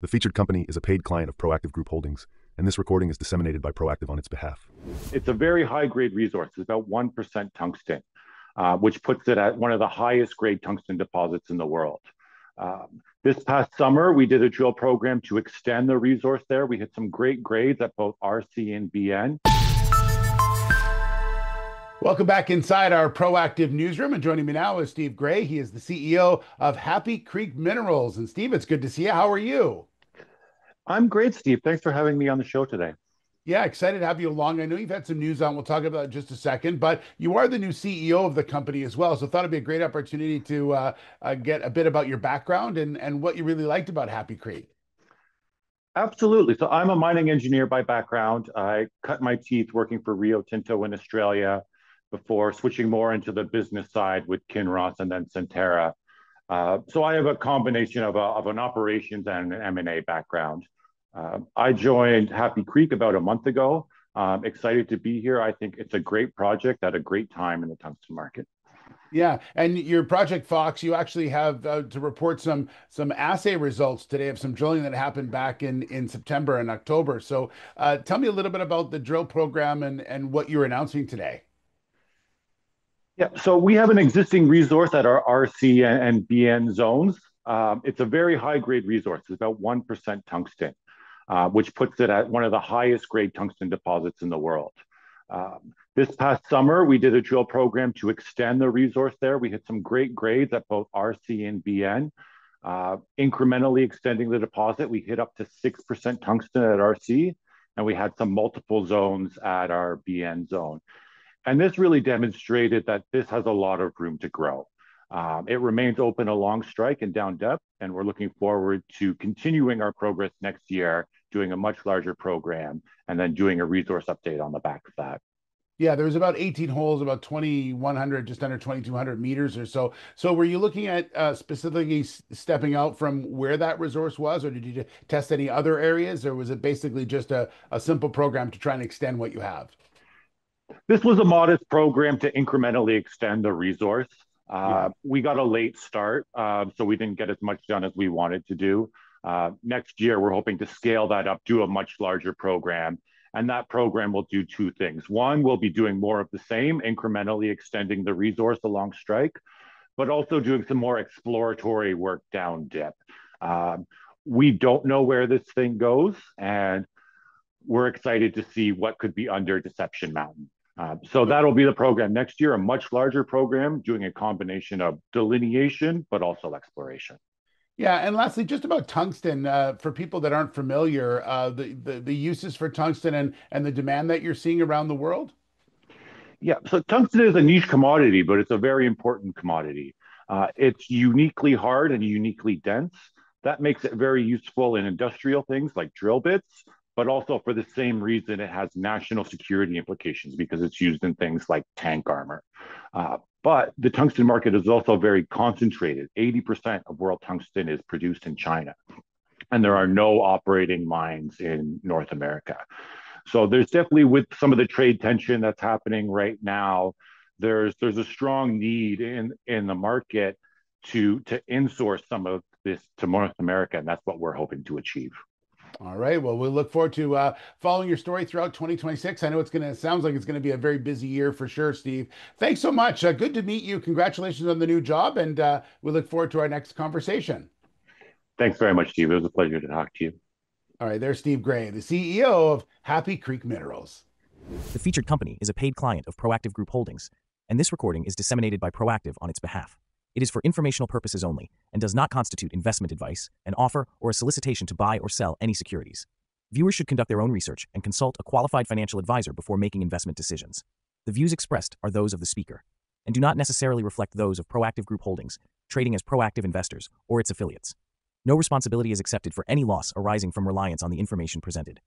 The featured company is a paid client of Proactive Group Holdings, and this recording is disseminated by Proactive on its behalf. It's a very high-grade resource. It's about 1% tungsten, which puts it at one of the highest grade tungsten deposits in the world. This past summer, we did a drill program to extend the resource there. We hit some great grades at both RC and BN. Welcome back inside our Proactive newsroom, and joining me now is Steve Gray. He is the CEO of Happy Creek Minerals. And Steve, it's good to see you. How are you? I'm great, Steve. Thanks for having me on the show today. Yeah, excited to have you along. I know you've had some news on. We'll talk about it in just a second, but you are the new CEO of the company as well. So I thought it'd be a great opportunity to get a bit about your background and what you really liked about Happy Creek. Absolutely. So I'm a mining engineer by background. I cut my teeth working for Rio Tinto in Australia before switching more into the business side with Kinross and then Centerra. So I have a combination of an operations and an M&A background. I joined Happy Creek about a month ago. Excited to be here. I think it's a great project at a great time in the tungsten market. Yeah, and your project Fox, you actually have to report some assay results today of some drilling that happened back in September and October. So tell me a little bit about the drill program and what you're announcing today. Yeah, so we have an existing resource at our RC and BN zones. It's a very high grade resource. It's about 1% tungsten, which puts it at one of the highest grade tungsten deposits in the world. This past summer, we did a drill program to extend the resource there. We hit some great grades at both RC and BN, incrementally extending the deposit. We hit up to 6% tungsten at RC, and we had some multiple zones at our BN zone. And this really demonstrated that this has a lot of room to grow. It remains open along strike and down depth, and we're looking forward to continuing our progress next year, doing a much larger program, and then doing a resource update on the back of that. Yeah, there was about 18 holes, about 2,100, just under 2,200 meters or so. So were you looking at specifically stepping out from where that resource was, or did you test any other areas, or was it basically just a simple program to try and extend what you have? This was a modest program to incrementally extend the resource. Yeah. We got a late start, so we didn't get as much done as we wanted to do. Next year, we're hoping to scale that up, do a much larger program. And that program will do two things. One, we'll be doing more of the same, incrementally extending the resource along strike, but also doing some more exploratory work down dip. We don't know where this thing goes, and we're excited to see what could be under Deception Mountain. So that'll be the program next year, a much larger program, doing a combination of delineation, but also exploration. Yeah, and lastly, just about tungsten, for people that aren't familiar, the uses for tungsten and the demand that you're seeing around the world? Yeah, so tungsten is a niche commodity, but it's a very important commodity. It's uniquely hard and uniquely dense. That makes it very useful in industrial things like drill bits, but also for the same reason it has national security implications because it's used in things like tank armor. But the tungsten market is also very concentrated. 80% of world tungsten is produced in China, and there are no operating mines in North America. So there's definitely, with some of the trade tension that's happening right now, there's a strong need in the market to insource some of this to North America, and that's what we're hoping to achieve. All right. Well, we look forward to following your story throughout 2026. I know sounds like it's going to be a very busy year for sure, Steve. Thanks so much. Good to meet you. Congratulations on the new job. And we look forward to our next conversation. Thanks very much, Steve. It was a pleasure to talk to you. All right. There's Steve Gray, the CEO of Happy Creek Minerals. The featured company is a paid client of Proactive Group Holdings, and this recording is disseminated by Proactive on its behalf. It is for informational purposes only and does not constitute investment advice, an offer, or a solicitation to buy or sell any securities. Viewers should conduct their own research and consult a qualified financial advisor before making investment decisions. The views expressed are those of the speaker and do not necessarily reflect those of Proactive Group Holdings, trading as Proactive Investors, or its affiliates. No responsibility is accepted for any loss arising from reliance on the information presented.